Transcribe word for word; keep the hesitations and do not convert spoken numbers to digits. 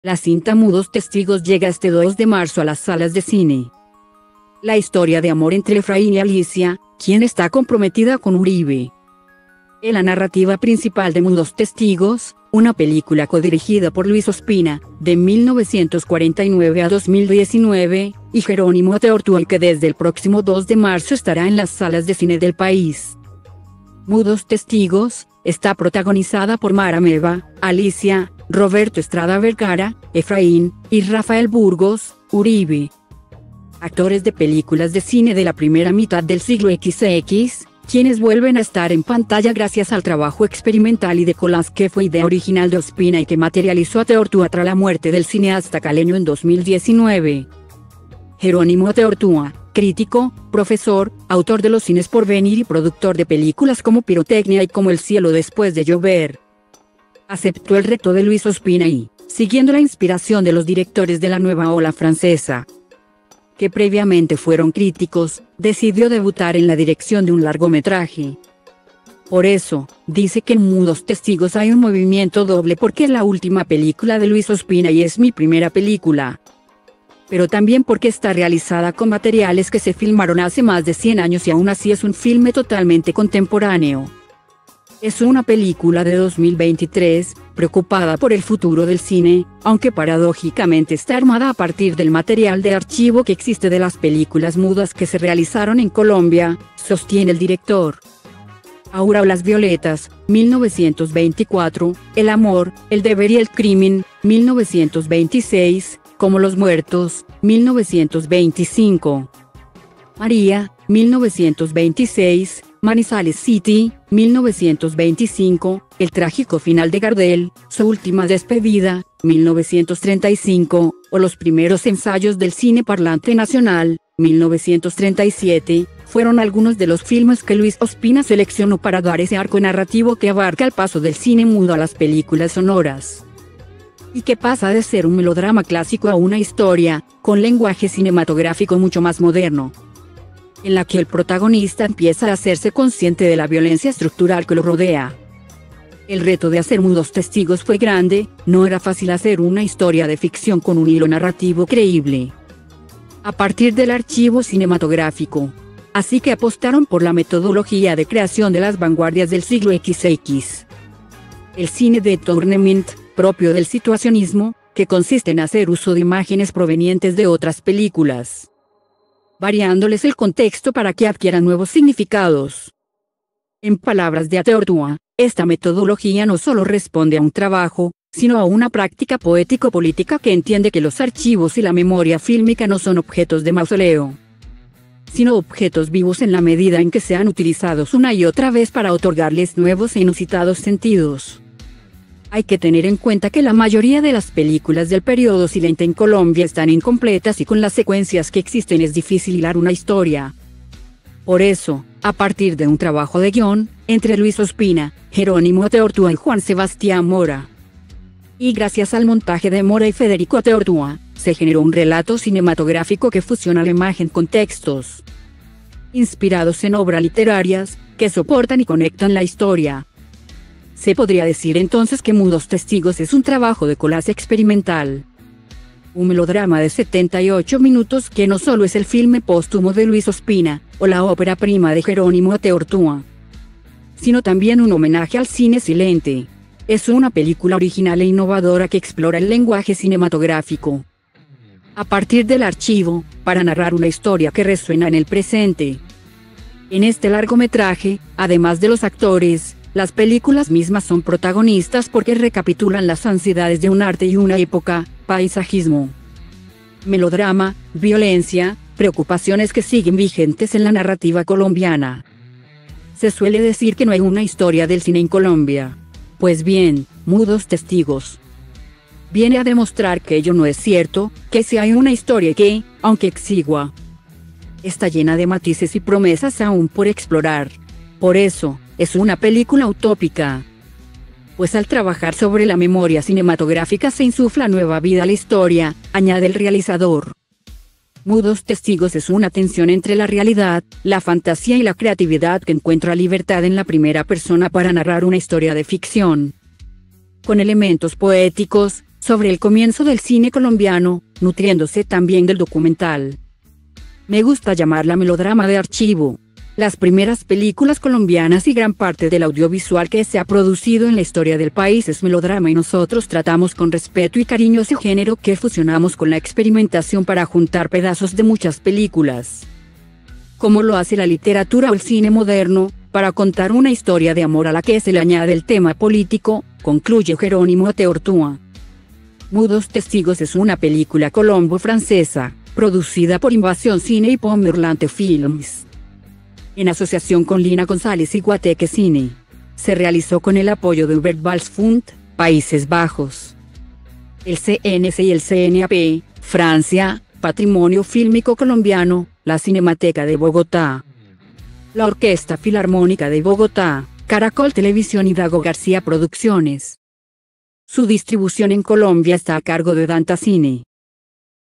La cinta Mudos Testigos llega este dos de marzo a las salas de cine. La historia de amor entre Efraín y Alicia, quien está comprometida con Uribe. En la narrativa principal de Mudos Testigos, una película codirigida por Luis Ospina, de mil novecientos cuarenta y nueve a dos mil diecinueve, y Jerónimo Ateortúa, que desde el próximo dos de marzo estará en las salas de cine del país. Mudos Testigos está protagonizada por Mara Meva, Alicia, Roberto Estrada Vergara, Efraín, y Rafael Burgos, Uribe. Actores de películas de cine de la primera mitad del siglo equis equis, quienes vuelven a estar en pantalla gracias al trabajo experimental y de collage que fue idea original de Ospina y que materializó Ateortúa tras la muerte del cineasta caleño en dos mil diecinueve. Jerónimo Ateortúa, crítico, profesor, autor de Los cines por venir y productor de películas como Pirotecnia y Como el cielo después de llover, aceptó el reto de Luis Ospina y, siguiendo la inspiración de los directores de la nueva ola francesa, que previamente fueron críticos, decidió debutar en la dirección de un largometraje. Por eso, dice que en Mudos Testigos hay un movimiento doble porque es la última película de Luis Ospina y es mi primera película. Pero también porque está realizada con materiales que se filmaron hace más de cien años y aún así es un filme totalmente contemporáneo. Es una película de dos mil veintitrés, preocupada por el futuro del cine, aunque paradójicamente está armada a partir del material de archivo que existe de las películas mudas que se realizaron en Colombia, sostiene el director. Aura o las violetas, mil novecientos veinticuatro, El amor, el deber y el crimen, mil novecientos veintiséis, Como los muertos, mil novecientos veinticinco. María, mil novecientos veintiséis, Manizales City, mil novecientos veinticinco, El trágico final de Gardel, Su última despedida, mil novecientos treinta y cinco, o Los primeros ensayos del cine parlante nacional, mil novecientos treinta y siete, fueron algunos de los filmes que Luis Ospina seleccionó para dar ese arco narrativo que abarca el paso del cine mudo a las películas sonoras. Y que pasa de ser un melodrama clásico a una historia, con lenguaje cinematográfico mucho más moderno, en la que el protagonista empieza a hacerse consciente de la violencia estructural que lo rodea. El reto de hacer Mudos Testigos fue grande, no era fácil hacer una historia de ficción con un hilo narrativo creíble, a partir del archivo cinematográfico. Así que apostaron por la metodología de creación de las vanguardias del siglo equis equis. El cine de tournement, propio del situacionismo, que consiste en hacer uso de imágenes provenientes de otras películas, variándoles el contexto para que adquieran nuevos significados. En palabras de Ateortúa, esta metodología no solo responde a un trabajo, sino a una práctica poético-política que entiende que los archivos y la memoria fílmica no son objetos de mausoleo, sino objetos vivos en la medida en que sean utilizados una y otra vez para otorgarles nuevos e inusitados sentidos. Hay que tener en cuenta que la mayoría de las películas del periodo silente en Colombia están incompletas y con las secuencias que existen es difícil hilar una historia. Por eso, a partir de un trabajo de guión, entre Luis Ospina, Jerónimo Ateortúa y Juan Sebastián Mora, y gracias al montaje de Mora y Federico Ateortúa, se generó un relato cinematográfico que fusiona la imagen con textos, inspirados en obras literarias, que soportan y conectan la historia. Se podría decir entonces que Mudos Testigos es un trabajo de collage experimental. Un melodrama de setenta y ocho minutos que no solo es el filme póstumo de Luis Ospina, o la ópera prima de Jerónimo Ateortúa, sino también un homenaje al cine silente. Es una película original e innovadora que explora el lenguaje cinematográfico, a partir del archivo, para narrar una historia que resuena en el presente. En este largometraje, además de los actores, las películas mismas son protagonistas porque recapitulan las ansiedades de un arte y una época, paisajismo, melodrama, violencia, preocupaciones que siguen vigentes en la narrativa colombiana. Se suele decir que no hay una historia del cine en Colombia. Pues bien, Mudos Testigos viene a demostrar que ello no es cierto, que sí hay una historia que, aunque exigua, está llena de matices y promesas aún por explorar. Por eso, es una película utópica, pues al trabajar sobre la memoria cinematográfica se insufla nueva vida a la historia, añade el realizador. Mudos Testigos es una tensión entre la realidad, la fantasía y la creatividad que encuentra libertad en la primera persona para narrar una historia de ficción, con elementos poéticos, sobre el comienzo del cine colombiano, nutriéndose también del documental. Me gusta llamarla melodrama de archivo. Las primeras películas colombianas y gran parte del audiovisual que se ha producido en la historia del país es melodrama y nosotros tratamos con respeto y cariño ese género que fusionamos con la experimentación para juntar pedazos de muchas películas. Como lo hace la literatura o el cine moderno, para contar una historia de amor a la que se le añade el tema político, concluye Jerónimo Ateortúa. Mudos Testigos es una película colombo-francesa, producida por Invasión Cine y Pomerlante Films, en asociación con Lina González y Guateque Cine. Se realizó con el apoyo de Hubert Vals Fund, Países Bajos, el C N C y el C N A P, Francia, Patrimonio Fílmico Colombiano, la Cinemateca de Bogotá, la Orquesta Filarmónica de Bogotá, Caracol Televisión y Dago García Producciones. Su distribución en Colombia está a cargo de Danta Cine.